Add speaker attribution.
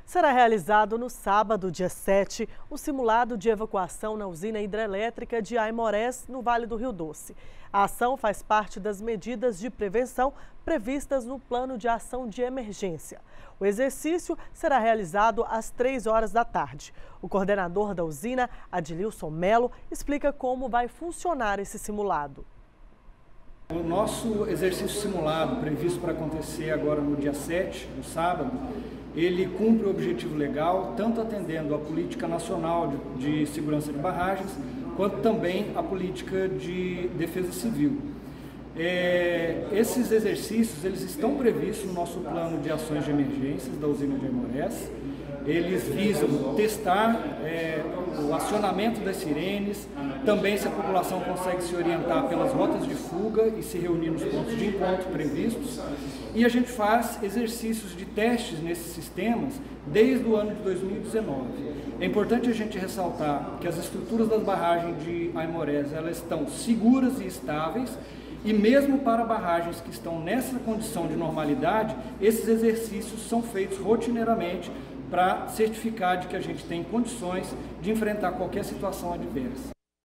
Speaker 1: Será realizado no sábado, dia 7, um simulado de evacuação na usina hidrelétrica de Aimorés, no Vale do Rio Doce. A ação faz parte das medidas de prevenção previstas no Plano de Ação de Emergência. O exercício será realizado às 3 horas da tarde. O coordenador da usina, Adilson Melo, explica como vai funcionar esse simulado.
Speaker 2: O nosso exercício simulado, previsto para acontecer agora no dia 7, no sábado, ele cumpre o objetivo legal, tanto atendendo a política nacional de segurança de barragens, quanto também a política de defesa civil. Esses exercícios eles estão previstos no nosso plano de ações de emergências da usina de Aimorés. Eles visam testar o acionamento das sirenes, também se a população consegue se orientar pelas rotas de fuga e se reunir nos pontos de encontro previstos. E a gente faz exercícios de testes nesses sistemas desde o ano de 2019. É importante a gente ressaltar que as estruturas das barragens de Aimorés elas estão seguras e estáveis, e mesmo para barragens que estão nessa condição de normalidade, esses exercícios são feitos rotineiramente para certificar de que a gente tem condições de enfrentar qualquer situação adversa.